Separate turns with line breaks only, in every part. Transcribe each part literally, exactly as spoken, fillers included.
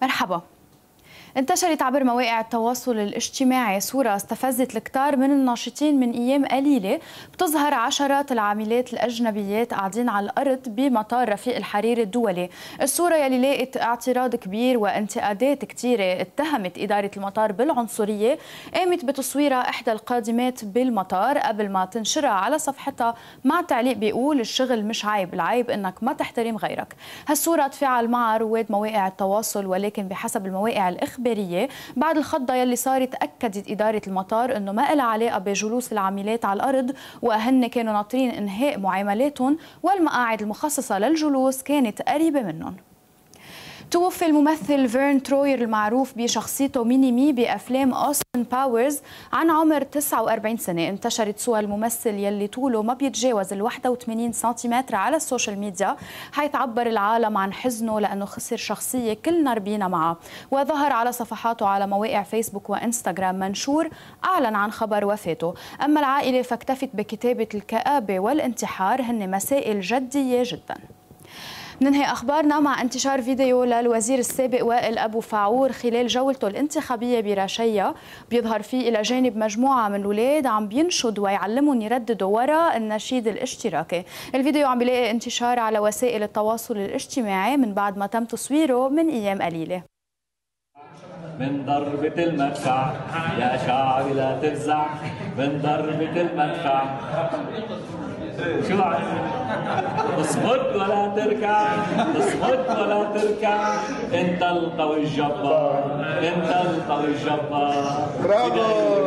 مرحبا. انتشرت عبر مواقع التواصل الاجتماعي صورة استفزت الكثار من الناشطين من أيام قليلة، بتظهر عشرات العاملات الأجنبيات قاعدين على الأرض بمطار رفيق الحريري الدولي. الصورة يلي لاقت اعتراض كبير وانتقادات كثيرة اتهمت إدارة المطار بالعنصرية، قامت بتصويرها إحدى القادمات بالمطار قبل ما تنشرها على صفحتها مع تعليق بيقول: الشغل مش عيب، العيب إنك ما تحترم غيرك. هالصورة تفاعل معها رواد مواقع التواصل، ولكن بحسب المواقع الإخبارية بعد الخضة يلي صارت أكدت إدارة المطار أنه ما لها علاقة بجلوس العاملات على الأرض، وهن كانوا ناطرين إنهاء معاملاتهم والمقاعد المخصصة للجلوس كانت قريبة منهم. توفي الممثل فيرن تروير المعروف بشخصيته مينيمي بأفلام أوستن باورز عن عمر تسعة وأربعين سنة. انتشرت صور الممثل يلي طوله ما بيتجاوز ال واحد وثمانين سنتيمتر على السوشيال ميديا، حيث عبر العالم عن حزنه لأنه خسر شخصية كلنا ربينا معها. وظهر على صفحاته على مواقع فيسبوك وإنستغرام منشور أعلن عن خبر وفاته. أما العائلة فاكتفت بكتابة الكآبة والانتحار هن مسائل جدية جداً. ننهي أخبارنا مع انتشار فيديو للوزير السابق وائل أبو فاعور خلال جولته الانتخابية برشية، بيظهر فيه إلى جانب مجموعة من الأولاد عم بينشد ويعلمهم يرددوا وراء النشيد الاشتراكي. الفيديو عم بيلاقي انتشار على وسائل التواصل الاجتماعي من بعد ما تم تصويره من أيام قليلة.
من ضربة المدفع يا شعبي لا تفزع، من ضربة المدفع شو اصمد ولا تركع، اصمد ولا تركع، انت القوي الجبار، انت القوي الجبار. برافو.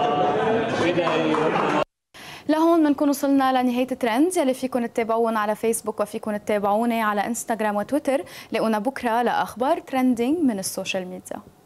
لهون بنكون وصلنا لنهاية ترند يلي فيكم تتابعونا على فيسبوك وفيكم تتابعوني على انستغرام وتويتر. لاقونا بكره لاخبار ترندينج من السوشيال ميديا.